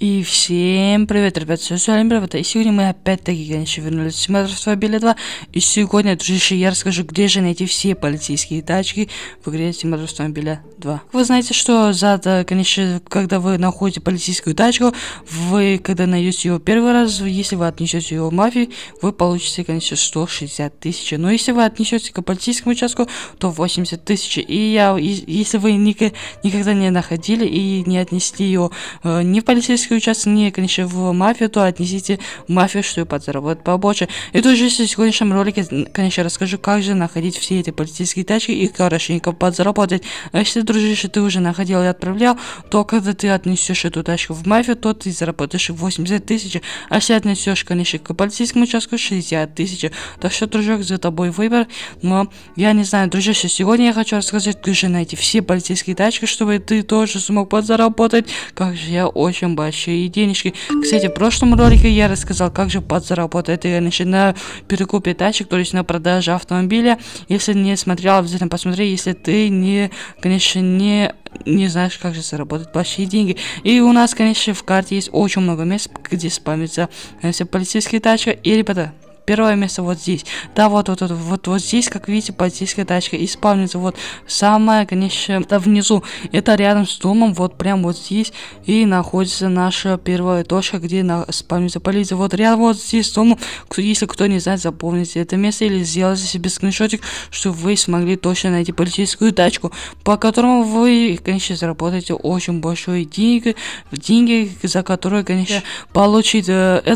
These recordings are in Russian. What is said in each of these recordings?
И всем привет, ребят, с вами Бравата, и сегодня мы опять-таки, конечно, вернулись в Симулятор Автомобиля 2, и сегодня, дружище, я расскажу, где же найти все полицейские тачки в игре Симулятор Автомобиля 2. Вы знаете, что конечно, когда вы находите полицейскую тачку, вы, когда найдете ее первый раз, если вы отнесете ее в мафию, вы получите, конечно, 160 тысяч, но если вы отнесете к полицейскому участку, то 80 тысяч, если вы никогда не находили и не отнесли ее не в полицейский участок, не, конечно, в мафию, то отнесите в мафию, чтобы подзаработать побольше. И тоже в сегодняшнем ролике, конечно, расскажу, как же находить все эти полицейские тачки и хорошенько подзаработать. А если, дружище, ты уже находил и отправлял, то когда ты отнесешь эту тачку в мафию, то ты заработаешь 80 тысяч. А если отнесешь, конечно, к полицейскому участку, 60 тысяч. Так что, дружок, за тобой выбор. Но я не знаю, дружище, сегодня я хочу рассказать, как же найти все полицейские тачки, чтобы ты тоже смог подзаработать. Как же я очень большие денежки. Кстати, в прошлом ролике я рассказал, как же подзаработать, конечно, на перекупе тачек, то есть на продаже автомобиля. Если не смотрел, обязательно посмотри, если ты конечно, не знаешь, как же заработать большие деньги. И у нас, конечно, в карте есть очень много мест, где спамятся полицейские тачки. И, ребята, первое место вот здесь. Да, вот здесь, как видите, полицейская тачка. И спавнится вот самое, конечно, внизу. Это рядом с домом, вот прям вот здесь. И находится наша первая точка, где спавнится полиция. Вот рядом вот здесь с домом. Если кто не знает, запомните это место или сделайте себе скриншотик, чтобы вы смогли точно найти полицейскую тачку, по которому вы, конечно, заработаете очень большие деньги, за которые, конечно, получить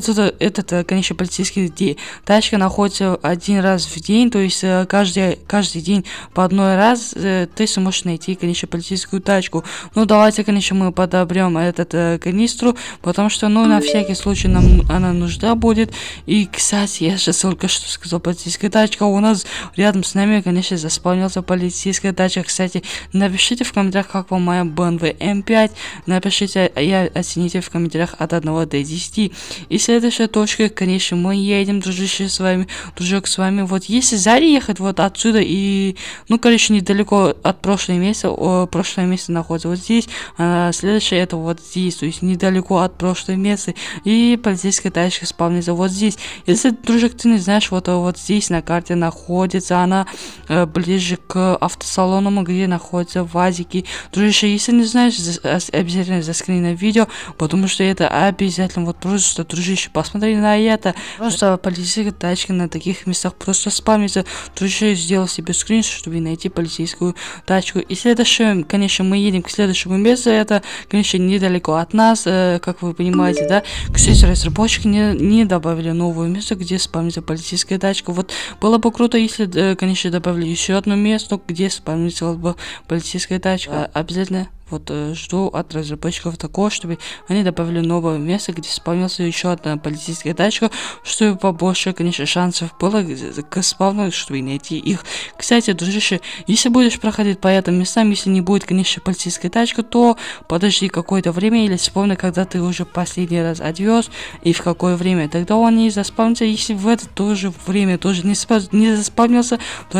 конечно, полицейский тачка находится один раз в день, то есть каждый день по одной раз ты сможешь найти, конечно, полицейскую тачку. Ну, давайте, конечно, мы подобрем этот канистру, потому что, на всякий случай нам она нужна будет. И, кстати, я сейчас только что сказал, полицейская тачка, у нас рядом с нами, конечно, заспавнился полицейская тачка. Кстати, напишите в комментариях, как вам моя BMW M5, напишите и оцените в комментариях от 1 до 10. И следующая точка, конечно, мы едем, дружище, с вами, дружок, с вами. Вот если сзади ехать вот отсюда и, короче, недалеко от прошлого места, прошлое место находится вот здесь, а следующее это вот здесь, то есть недалеко от прошлого места, и полицейская тачка спавнится вот здесь. Если, дружок, ты не знаешь, вот здесь на карте находится она ближе к автосалону, где находятся вазики. Дружище, если не знаешь, обязательно заскрини на видео, потому что это обязательно, вот просто, дружище, посмотри на это, просто полицейская тачка на таких местах просто спамится. Дружище, сделал себе скриншот, чтобы найти полицейскую тачку. И следующее, конечно, мы едем к следующему месту. Это, конечно, недалеко от нас, как вы понимаете, да. Кстати, разработчики не добавили новое место, где спамится полицейская тачка. Вот было бы круто, если, конечно, добавили еще одно место, где спамится бы полицейская тачка. Обязательно жду от разработчиков такого, чтобы они добавили новое место, где спавнился еще одна полицейская тачка, чтобы побольше, конечно, шансов было к спавну, чтобы найти их. Кстати, дружище, если будешь проходить по этим местам, если не будет, конечно, полицейская тачка, то подожди какое-то время или вспомни, когда ты уже последний раз отвез и в какое время. Тогда он не заспавнится. Если в это тоже время тоже не заспавнился, то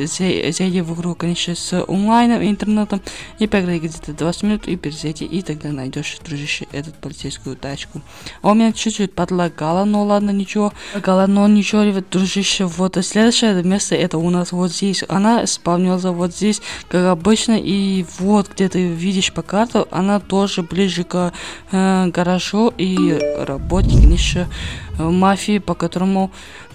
зайди в игру, конечно, с онлайном, интернетом и поиграй где-то 20 минут и перезайти, и тогда найдешь, дружище, эту полицейскую тачку. А у меня чуть-чуть подлагало, но ладно, ничего. Ребят, дружище, вот следующее место, это у нас вот здесь. Она спавнилась вот здесь, как обычно, и вот, где ты видишь по карте, она тоже ближе к гаражу и работе, конечно, мафии, по которому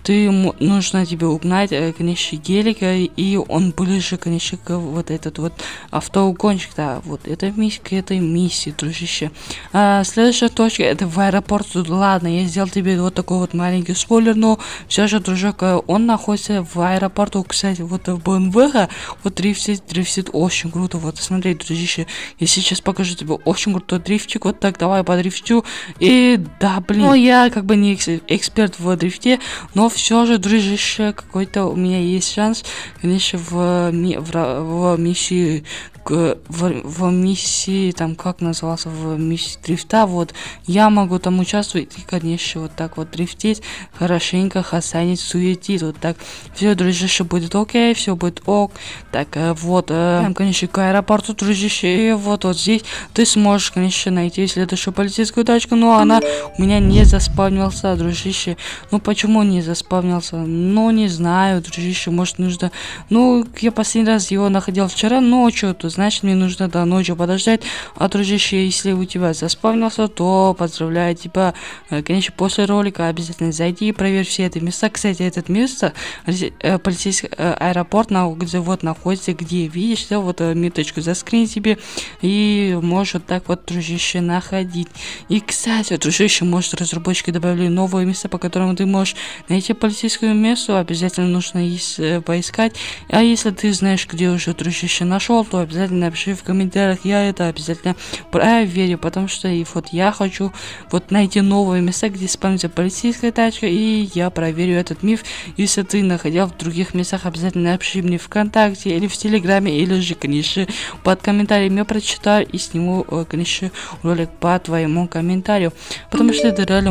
нужно тебе угнать, конечно, гелика, и он ближе, конечно, к вот этот вот автоугонщик, да, вот это к этой миссии, дружище. Следующая точка, это в аэропорту. Ладно, я сделал тебе вот такой вот маленький спойлер, но все же, дружок, он находится в аэропорту. Кстати, вот в BMW, вот дрифтит очень круто. Вот смотри, дружище, я сейчас покажу тебе очень крутой дрифтик. Вот так, давай по дрифтю. И да, блин, я как бы не эксперт в дрифте, но все же, дружище, какой-то у меня есть шанс, конечно, в миссии в миссии, там, как назывался, в миссии дрифта, вот, я могу там участвовать и, конечно, вот так вот дрифтить, хорошенько хасанить, суетить, вот так, все, дружище, будет окей, все будет ок, так, вот, там, конечно, к аэропорту, дружище, и вот здесь ты сможешь, конечно, найти следующую полицейскую тачку, но она у меня не заспавнился, дружище, ну, почему не заспавнился, ну, не знаю, дружище, может, нужно, ну, я последний раз его находил вчера ночью, то значит, мне нужно до ночи подождать, а, дружище, если у тебя заспавнился, то поздравляю тебя, конечно, после ролика обязательно зайди и проверь все эти места, кстати, этот место, полицейский аэропорт, где вот находится, где видишь, да, вот меточку заскрин себе, и можешь вот так вот, дружище, находить. И, кстати, дружище, может, разработчики добавили новые места, по которым ты можешь найти полицейское место, обязательно нужно поискать. А если ты знаешь, где уже, дружище, нашел, то обязательно напиши в комментариях, я это обязательно проверю, потому что и вот я хочу вот найти новые места, где спамится полицейская тачка, и я проверю этот миф. Если ты находил в других местах, обязательно напиши мне ВКонтакте или в Телеграме, или же, конечно, под комментарием я прочитаю и сниму, конечно, ролик по твоему комментарию, потому что это реально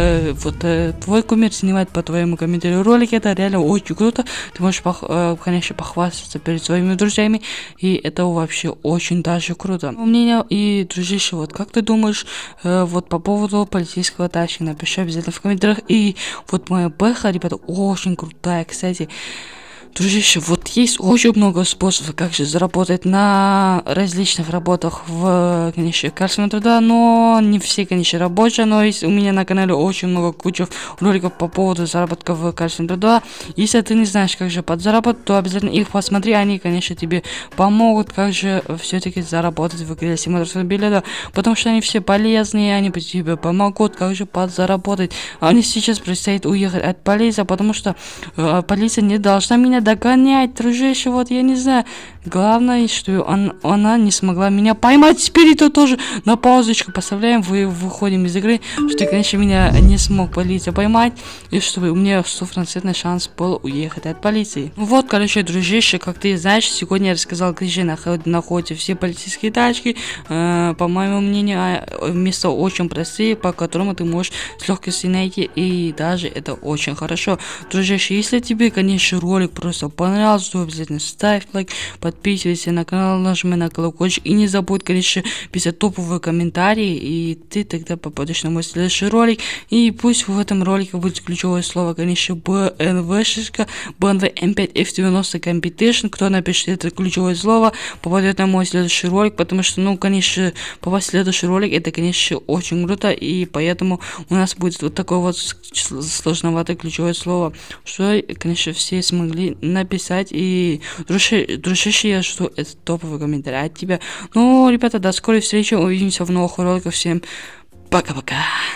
твой кумир снимает по твоему комментарию ролик, это реально очень круто, ты можешь, конечно, похвастаться перед своими друзьями, и это вообще очень даже круто. Мнение и, дружище, вот как ты думаешь, вот по поводу полицейского тачки, напиши обязательно в комментариях, и вот моя бэха, ребята, очень крутая, кстати. Дружище, вот есть очень много способов, как же заработать на различных работах в, конечно, качественном труда, но не все, конечно, рабочие, но есть у меня на канале очень много куча роликов по поводу заработка в качественном труда. Если ты не знаешь, как же подзаработать, то обязательно их посмотри, они, конечно, тебе помогут, как же все-таки заработать в игре Simulator билета, потому что они все полезные, они тебе помогут, как же подзаработать. Они сейчас предстоит уехать от полиции, потому что полиция не должна меня догонять, дружище, вот я не знаю. Главное, что она не смогла меня поймать. Теперь это тоже на паузочку поставляем, выходим из игры, что, конечно, меня не смог полиция поймать, и чтобы у меня 100% шанс был уехать от полиции. Вот, короче, дружище, как ты знаешь, сегодня я рассказал, где находятся все полицейские тачки. По моему мнению, места очень простые, по которому ты можешь с легкостью найти, и даже это очень хорошо. Дружище, если тебе, конечно, ролик просто понравился, то обязательно ставь лайк, подписывайся на канал, нажми на колокольчик и не забудь, конечно, писать топовые комментарии, и ты тогда попадешь на мой следующий ролик. И пусть в этом ролике будет ключевое слово, конечно, BNV, BMW M5 F90 Competition. Кто напишет это ключевое слово, попадет на мой следующий ролик, потому что, ну, конечно, попасть в следующий ролик, это, конечно, очень круто, и поэтому у нас будет вот такое вот сложноватое ключевое слово, что, конечно, все смогли написать. И, дружище, я жду этот топовый комментарий от тебя. Ну, ребята, до скорой встречи, увидимся в новых роликах, всем пока-пока.